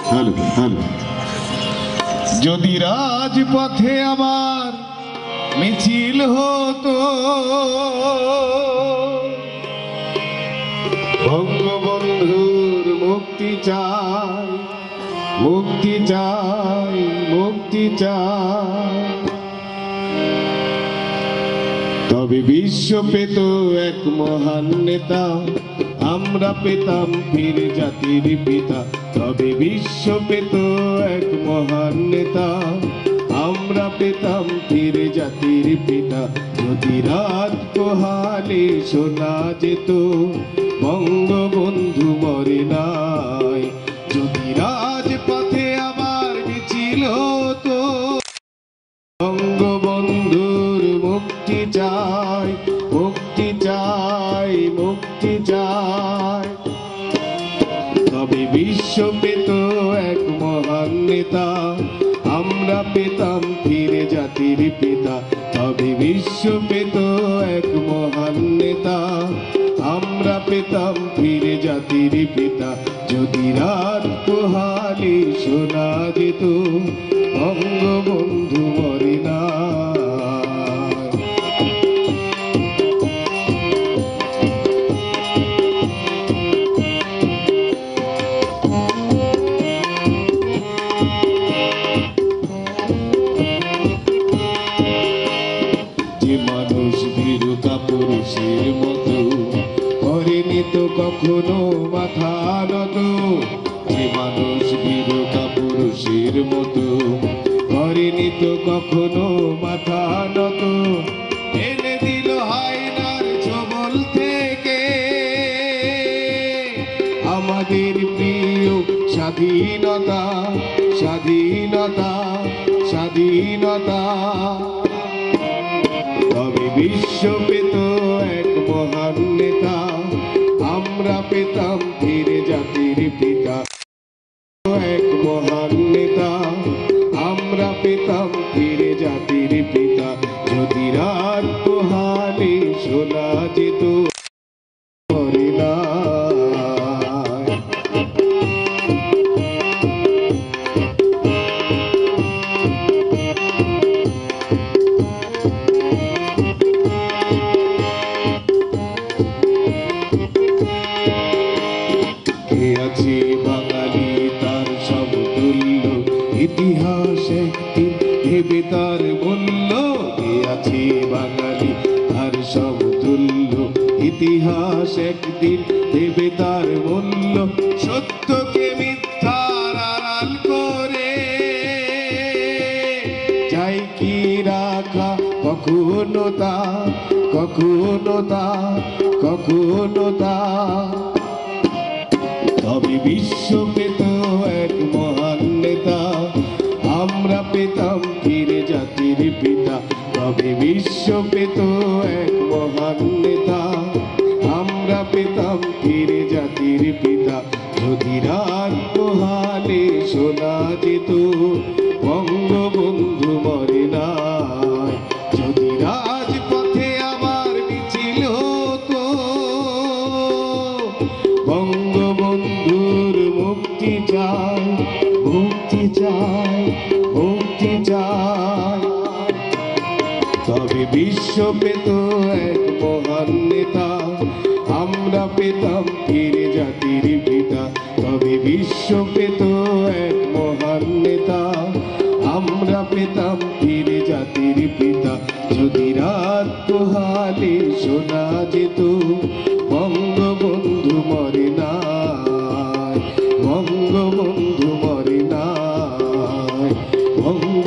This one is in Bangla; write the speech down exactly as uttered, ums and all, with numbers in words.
হ্যালো হ্যালো যদি রাজপথে আমার মিছিল হতো বঙ্গবন্ধুর মুক্তি চাই মুক্তি চাই মুক্তি চাই তবে বিশ্ব পেত এক মহান নেতা আমরা পেতাম ফিরে জাতির পিতা তবে বিশ্ব পেত এক মহান নেতা আমরা পেতাম ফিরে জাতির পিতা যদি রাত পোহালে শোনা যেত বঙ্গবন্ধু মরে নাই যদি রাজপথে আবার মিছিল হতো বঙ্গবন্ধুর মুক্তি চাই মুক্তি চাই মুক্তি চাই তবে বিশ্ব পেত এক মহান নেতা আমরা পেতাম ফিরে জাতির পিতা তবে বিশ্ব পেত এক মহান নেতা আমরা পেতাম ফিরে জাতির পিতা যদি রাত পোহালে শোনা যেত বঙ্গবন্ধু মরে না যে মানুষ ভীরু কাপুরুষের মতো করেনি তো কখনো মাথা নত যে মানুষ ভীরু কাপুরুষের মতো করেনি তো কখনো মাথা নত এনে দিল হায়নার ছবল থেকে আমাদের প্রিয় স্বাধীনতা স্বাধীনতা স্বাধীনতা তবে বিশ্ব পেত এক মহান নেতা আমরা পেতাম ফিরে জাতির পিতা এক মহান নেতা আমরা পেতাম ফিরে জাতির পিতা যদি রাত পোহালে শোনা যেত মরে না আছে বাঙালি তার সমতুল্য ইতিহাস একদিন ভেবে তার মূল্য কে আছে বাঙালি তার সমতুল্য ইতিহাস একদিন ভেবে তার মূল্য সত্যকে মিথ্যার আড়াল করে চাই কি রাখা কখনো তা কখনো তা কখনো তা তবে বিশ্ব পেত এক মহান নেতা আমরা পেতাম ফিরে জাতির পিতা তবে বিশ্ব পেত এক মহান নেতা আমরা পেতাম ফিরে জাতির পিতা যদি রাত পোহালে শোনা যেত বঙ্গবন্ধু মরে নাই যদি রাজপথে আবার মিছিল হতো বঙ্গবন্ধুর মুক্তি চাই মুক্তি চাই মুক্তি চাই তবে বিশ্ব পেত এক মহান নেতা আমরা পেতাম ফিরে জাতির পিতা তবে বিশ্ব পেত এক মহান নেতা আমরা পেতাম ফিরে জাতির পিতা যদি রাত পোহালে শোনা যেত বঙ্গবন্ধু মরে নাই বঙ্গবন্ধু মরে নাই বঙ্গ